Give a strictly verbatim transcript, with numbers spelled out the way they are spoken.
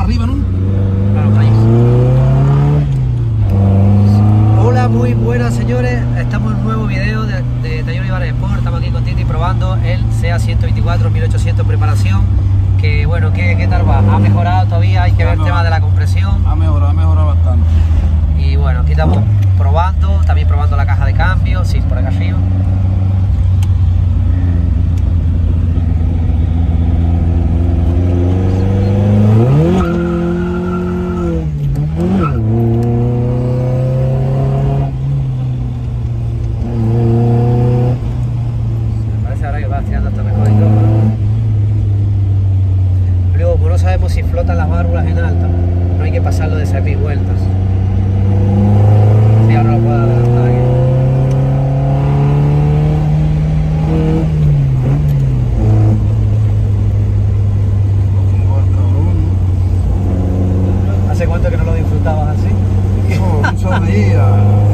arriba, ¿no? Claro, país. Hola, muy buenas señores, estamos en un nuevo video de, de Taller Olivares Sport. Estamos aquí con Titi probando el SEAT ciento veinticuatro mil ochocientos preparación. Que bueno, ¿qué, qué tal va? ¿Ha mejorado todavía? Hay que ver el tema de la compresión. Ha mejorado, ha mejorado bastante. Y bueno, aquí estamos probando, también probando la caja de cambio, sí, por acá arriba. No sabemos si flotan las válvulas en alta, no hay que pasarlo de seis mil vueltas. Sí, ahora lo puedo adelantar aquí. ¿Hace cuánto que no lo disfrutabas así? No, un solo día.